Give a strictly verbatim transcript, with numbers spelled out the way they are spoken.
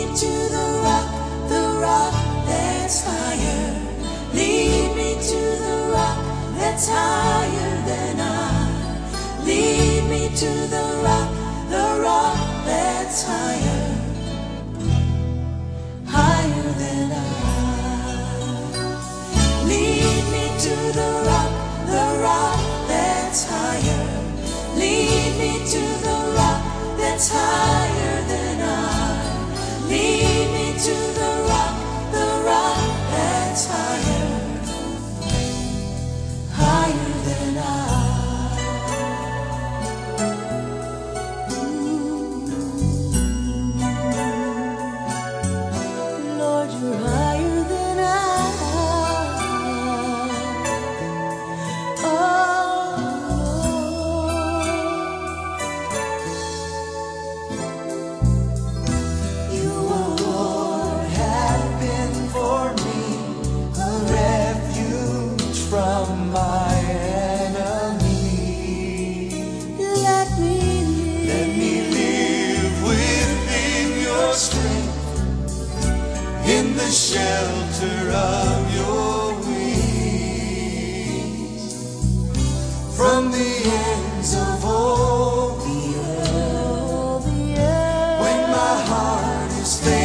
me to the rock, the rock that's higher. Lead me to the rock that's higher than I. Lead me to the rock, the rock that's higher, higher than I. Lead me to the rock, the rock that's higher. Lead me to the rock that's higher than I. Lead me to the rock, the rock that's higher, higher than I. Lord, you're higher than I. Oh, you, oh Lord, have been for me a refuge from my enemies. Let me live, let me live within your strength, in the shelter of your wings, from the ends of all the earth. When my heart is failing,